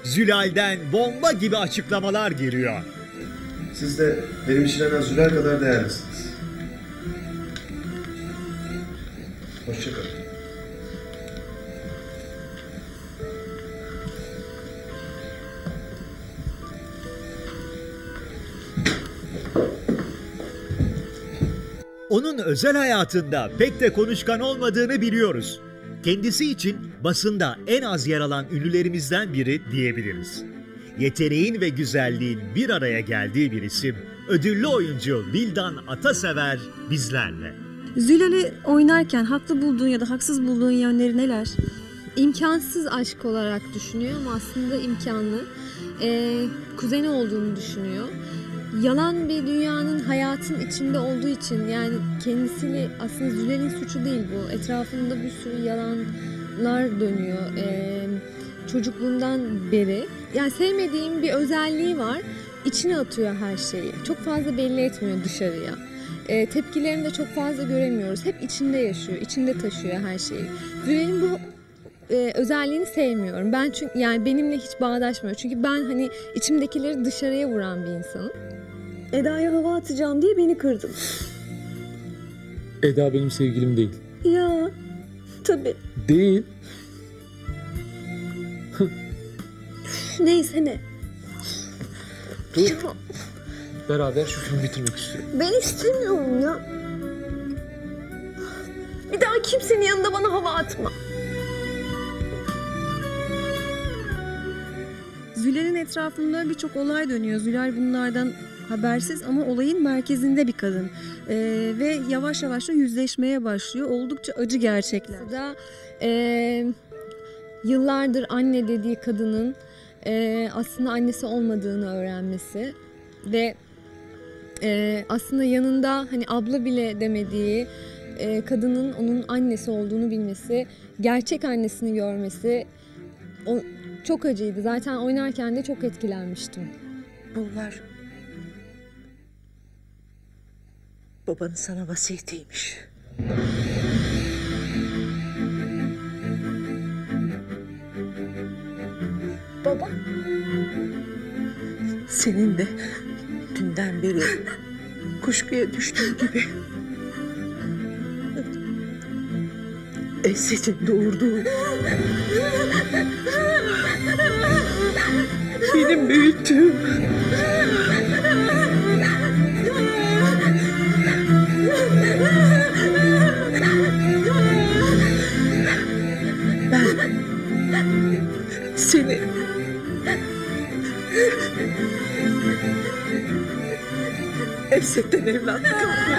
Zülal'den bomba gibi açıklamalar geliyor. Siz de benim için en az Zülal kadar değerlisiniz. Hoşça kalın. Onun özel hayatında pek de konuşkan olmadığını biliyoruz. Kendisi için basında en az yer alan ünlülerimizden biri diyebiliriz. Yeteneğin ve güzelliğin bir araya geldiği bir isim, ödüllü oyuncu Vildan Atasever bizlerle. Zülal'i oynarken haklı bulduğun ya da haksız bulduğun yönleri neler? İmkansız aşk olarak düşünüyor ama aslında imkanlı. Kuzeni olduğunu düşünüyor. Yalan bir dünyanın hayatın içinde olduğu için, yani kendisiyle aslında Zülal'in suçu değil bu. Etrafında bir sürü yalanlar dönüyor. Çocukluğundan beri. Yani sevmediğim bir özelliği var. İçine atıyor her şeyi. Çok fazla belli etmiyor dışarıya. Tepkilerini de çok fazla göremiyoruz. Hep içinde yaşıyor, içinde taşıyor her şeyi. Zülal'in bu özelliğini sevmiyorum. Ben çünkü yani benimle hiç bağdaşmıyor. Çünkü ben hani içimdekileri dışarıya vuran bir insanım. Eda'ya hava atacağım diye beni kırdın. Eda benim sevgilim değil. Ya tabii. Değil. Neyse ne. Dur. Beraber şu filmi bitirmek istiyorum. Ben istemiyorum ya. Bir daha kimsenin yanında bana hava atma. Zülal'in etrafında birçok olay dönüyor. Zülal bunlardan habersiz ama olayın merkezinde bir kadın. Ve yavaş yavaş da yüzleşmeye başlıyor. Oldukça acı gerçekler. Da yıllardır anne dediği kadının aslında annesi olmadığını öğrenmesi ve aslında yanında hani abla bile demediği kadının onun annesi olduğunu bilmesi, gerçek annesini görmesi çok acıydı. Zaten oynarken de çok etkilenmiştim. Bunlar babanın sana vasiyetiymiş. Baba, senin de dünden beri kuşkuya düştüğün gibi Esset'in doğurduğu benim büyüttüğüm ben seni Esset'ten evlat kaldım.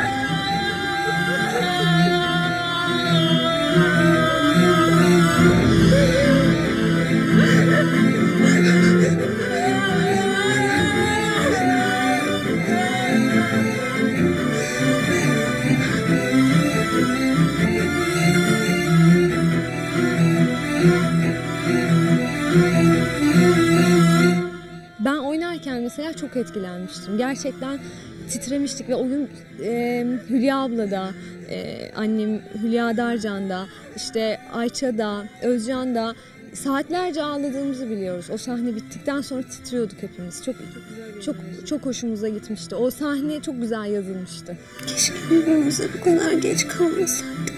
Ben oynarken mesela çok etkilenmiştim. Gerçekten titremiştik ve o gün Hülya abla da, annem Hülya Darcan da, işte Ayça da, Özcan da saatlerce ağladığımızı biliyoruz. O sahne bittikten sonra titriyorduk hepimiz. Çok hoşumuza gitmişti. O sahne çok güzel yazılmıştı. Keşke birbirimize bu kadar geç kalmasaydık.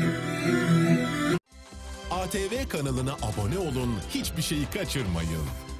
ATV kanalına abone olun, hiçbir şeyi kaçırmayın.